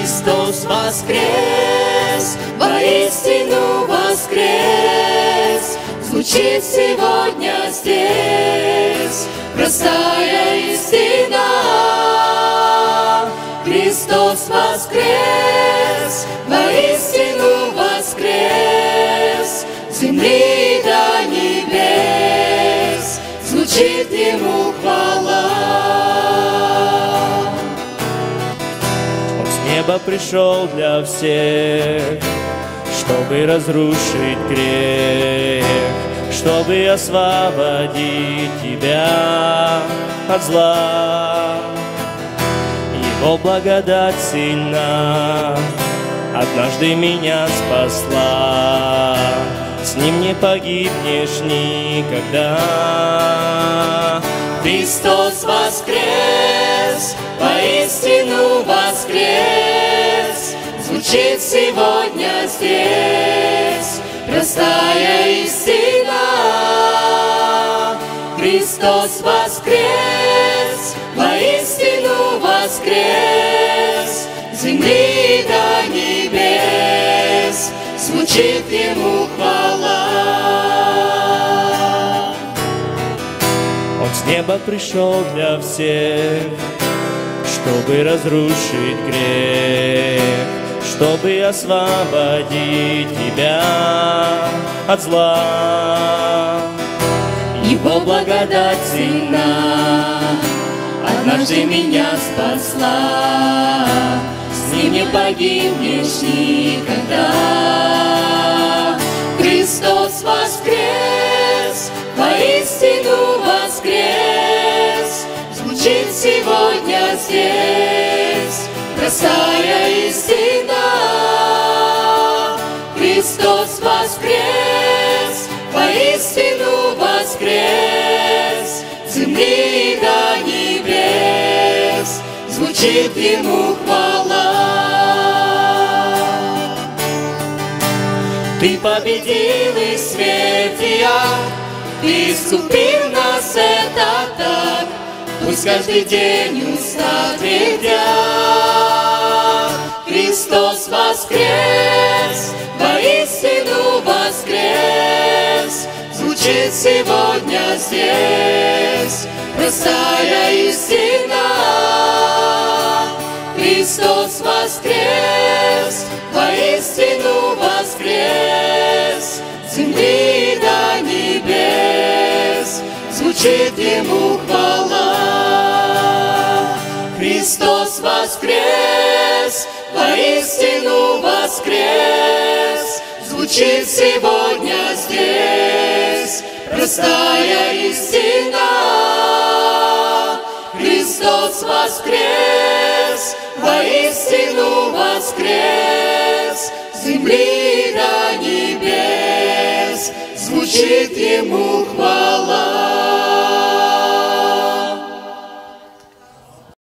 Христос воскрес, воистину воскрес, звучит сегодня здесь простая истина. Христос воскрес, воистину воскрес, с земли до небес звучит Ему хвала. Неба пришел для всех, чтобы разрушить грех, чтобы освободить тебя от зла. Его благодать сильна, однажды меня спасла, с Ним не погибнешь никогда. Христос воскрес, воистину воскрес, звучит сегодня здесь простая истина. Христос воскрес, воистину воскрес, с земли до небес звучит Ему хвала. Он с неба пришел для всех, чтобы разрушить грех, чтобы освободить тебя от зла. Его благодать сильна, однажды меня спасла, с Ним не погибнешь никогда. Христос воскрес, воистину воскрес, звучит сегодня здесь простая истина. Христос воскрес, воистину воскрес, с земли до небес звучит Ему хвала. Ты победил и смерть и ад, Ты искупил нас, это так. Пусть каждый день уста твердят. Христос воскрес, воистину воскрес, звучит сегодня здесь простая истина. Христос воскрес, воистину воскрес, с земли до небес звучит Ему хвала. Христос воскрес, воистину воскрес, звучит сегодня здесь простая истина. Христос воскрес, воистину воскрес, с земли до небес звучит Ему хвала.